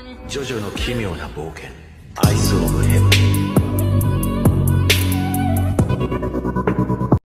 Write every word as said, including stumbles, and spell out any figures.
ジョジョの奇妙な冒険アイス・オブ・ヘブン。